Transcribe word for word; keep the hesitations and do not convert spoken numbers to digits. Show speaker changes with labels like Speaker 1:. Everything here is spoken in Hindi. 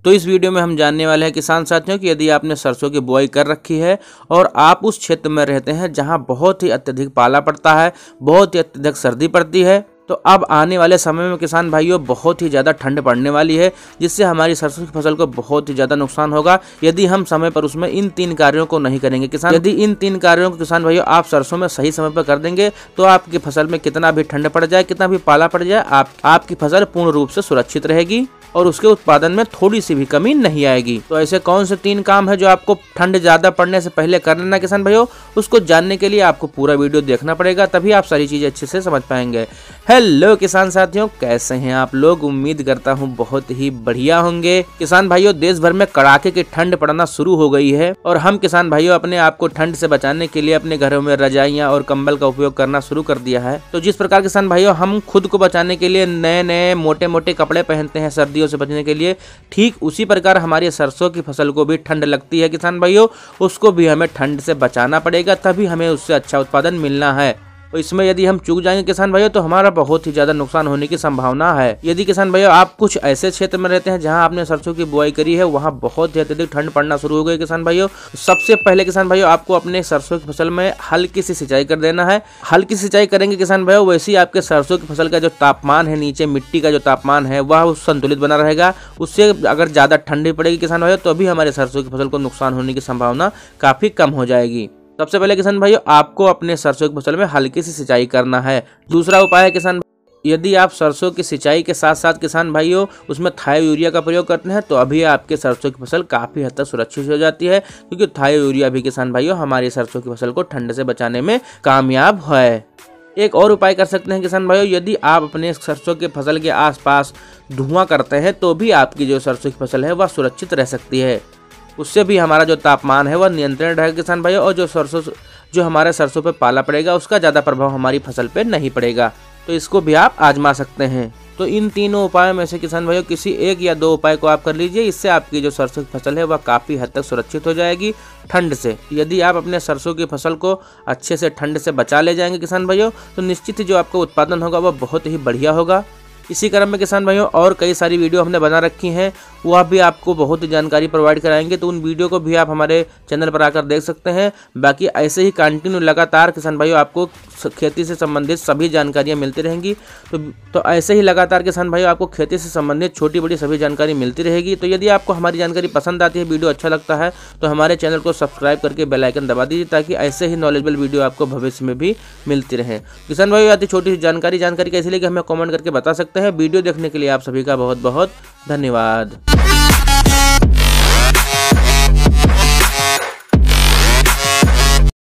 Speaker 1: तो इस वीडियो में हम जानने वाले हैं किसान साथियों कि यदि आपने सरसों की बुआई कर रखी है और आप उस क्षेत्र में रहते हैं जहां बहुत ही अत्यधिक पाला पड़ता है, बहुत ही अत्यधिक सर्दी पड़ती है, तो अब आने वाले समय में किसान भाइयों बहुत ही ज़्यादा ठंड पड़ने वाली है, जिससे हमारी सरसों की फसल को बहुत ही ज़्यादा नुकसान होगा यदि हम समय पर उसमें इन तीन कार्यों को नहीं करेंगे। किसान यदि इन तीन कार्यों को किसान भाइयों आप सरसों में सही समय पर कर देंगे तो आपकी फसल में कितना भी ठंड पड़ जाए, कितना भी पाला पड़ जाए, आप आपकी फसल पूर्ण रूप से सुरक्षित रहेगी और उसके उत्पादन में थोड़ी सी भी कमी नहीं आएगी। तो ऐसे कौन से तीन काम है जो आपको ठंड ज्यादा पड़ने से पहले कर लेना किसान भाइयों, उसको जानने के लिए आपको पूरा वीडियो देखना पड़ेगा, तभी आप सारी चीजें अच्छे से समझ पाएंगे। हेलो किसान साथियों, कैसे हैं आप लोग? उम्मीद करता हूं बहुत ही बढ़िया होंगे। किसान भाइयों, देश भर में कड़ाके की ठंड पड़ना शुरू हो गई है और हम किसान भाइयों अपने आप को ठंड से बचाने के लिए अपने घरों में रजाइयां और कंबल का उपयोग करना शुरू कर दिया है। तो जिस प्रकार किसान भाइयों हम खुद को बचाने के लिए नए नए मोटे मोटे कपड़े पहनते हैं सर्दियों से बचने के लिए, ठीक उसी प्रकार हमारी सरसों की फसल को भी ठंड लगती है किसान भाइयों, उसको भी हमें ठंड से बचाना पड़ेगा, तभी हमें उससे अच्छा उत्पादन मिलना है। तो इसमें यदि हम चूक जाएंगे किसान भाइयों तो हमारा बहुत ही ज्यादा नुकसान होने की संभावना है। यदि किसान भाइयों आप कुछ ऐसे क्षेत्र में रहते हैं जहां आपने सरसों की बुआई करी है, वहां बहुत ही अत्यधिक ठंड पड़ना शुरू हो गई किसान भाइयों, सबसे पहले किसान भाइयों आपको अपने सरसों की फसल में हल्की सी सिंचाई कर देना है। हल्की सिंचाई करेंगे किसान भाइयों, वैसे ही आपके सरसों की फसल का जो तापमान है, नीचे मिट्टी का जो तापमान है वह संतुलित बना रहेगा। उससे अगर ज्यादा ठंडी पड़ेगी किसान भाइयों तो भी हमारे सरसों की फसल को नुकसान होने की संभावना काफी कम हो जाएगी। सबसे पहले किसान भाइयों आपको अपने सरसों की फसल में हल्की सी सिंचाई करना है। दूसरा उपाय है किसान, यदि आप सरसों की सिंचाई के साथ साथ किसान भाइयों उसमें थायो यूरिया का प्रयोग करते हैं तो अभी आपके सरसों की फसल काफी हद तक सुरक्षित हो जाती है, क्योंकि थायो यूरिया भी किसान भाइयों हमारी सरसों की फसल को ठंड से बचाने में कामयाब है। एक और उपाय कर सकते हैं किसान भाइयों, यदि आप अपने सरसों के फसल के आसपास धुआं करते हैं तो भी आपकी जो सरसों की फसल है वह सुरक्षित रह सकती है। उससे भी हमारा जो तापमान है वह नियंत्रण रहेगा किसान भाइयों, और जो सरसों जो हमारे सरसों पे पाला पड़ेगा उसका ज़्यादा प्रभाव हमारी फसल पे नहीं पड़ेगा। तो इसको भी आप आजमा सकते हैं। तो इन तीनों उपायों में से किसान भाइयों किसी एक या दो उपाय को आप कर लीजिए, इससे आपकी जो सरसों की फसल है वह काफ़ी हद तक सुरक्षित हो जाएगी ठंड से। यदि आप अपने सरसों की फसल को अच्छे से ठंड से बचा ले जाएंगे किसान भाइयों तो निश्चित ही जो आपका उत्पादन होगा वह बहुत ही बढ़िया होगा। इसी क्रम में किसान भाइयों और कई सारी वीडियो हमने बना रखी हैं, वह भी आपको बहुत ही जानकारी प्रोवाइड कराएंगे, तो उन वीडियो को भी आप हमारे चैनल पर आकर देख सकते हैं। बाकी ऐसे ही कंटिन्यू लगातार किसान भाइयों आपको खेती से संबंधित सभी जानकारियां मिलती रहेंगी। तो तो ऐसे ही लगातार किसान भाइयों आपको खेती से संबंधित छोटी बड़ी सभी जानकारी मिलती रहेगी। तो यदि आपको हमारी जानकारी पसंद आती है, वीडियो अच्छा लगता है, तो हमारे चैनल को सब्सक्राइब करके बेल आइकन दबा दीजिए, ताकि ऐसे ही नॉलेजेबल वीडियो आपको भविष्य में भी मिलती रहे। किसान भाइयों आती छोटी सी जानकारी जानकारी कैसी लगी हमें कमेंट करके बता सकते हैं। वीडियो देखने के लिए आप सभी का बहुत बहुत धन्यवाद।